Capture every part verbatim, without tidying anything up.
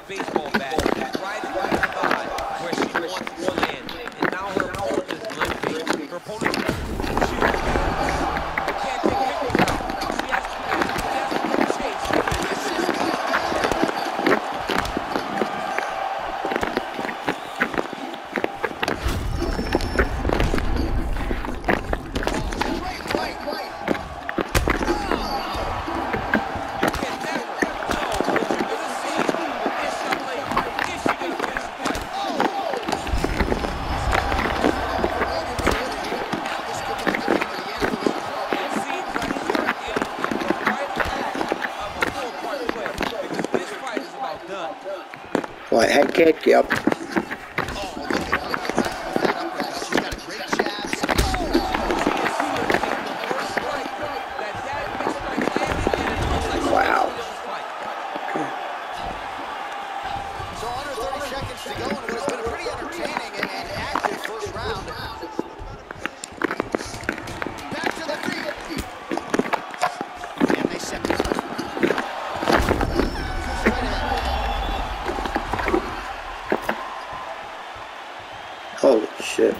baseball bat right into the thigh where she wants to land. And now her opponent is limping. Her opponent is can't take fingers out. She has to, she has to chase. What, head kick? Yep. Wow. So under thirty seconds to go in what has been a pretty entertaining and active first round. Back to the feet. And they set this. Holy shit.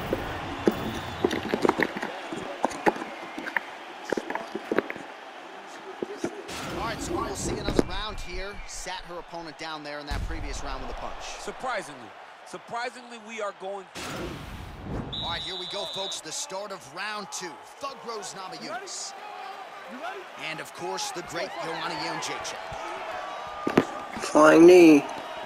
All right, so we'll see another round here. Sat her opponent down there in that previous round with a punch. Surprisingly, surprisingly, we are going. All right, here we go, folks. The start of round two. Thug Rose Namajunas. And, of course, the great Joanna Jędrzejczyk. Flying knee.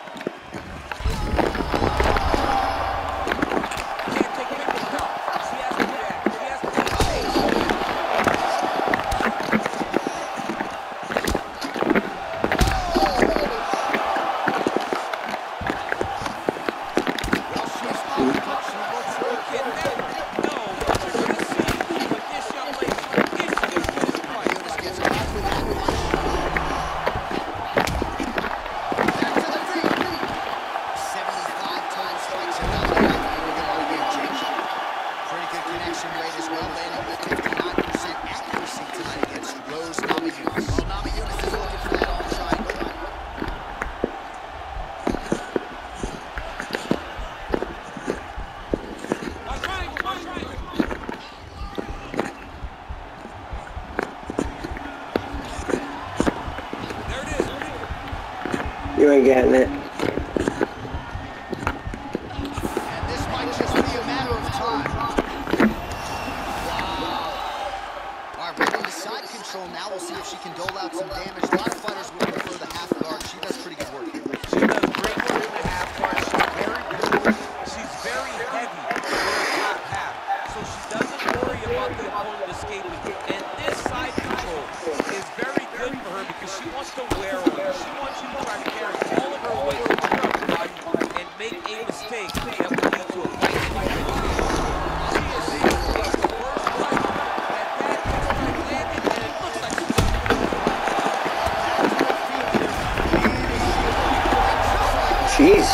You ain't getting it. And this might just be a matter of time. Wow. All right, right into side control now. We'll see if she can dole out some damage. A lot of fighters would prefer the half guard. She does pretty good work here. She does great work in the half guard. She's very good. She's very heavy in her top half. So she doesn't worry about the opponent escaping. And this side control is very good for her because she wants to wear on you. She wants you to try to carry all of her weight throughout the body and make a mistake that will lead to a fight. She is seeing the first fight that that strike landed, and it looks like she's Jeez.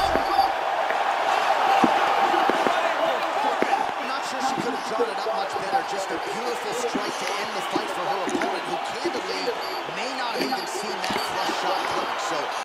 Not sure she could have drawn it up much better. Just a beautiful strike to end the fight for her opponent, who candidly may not have even seen that flush shot coming. So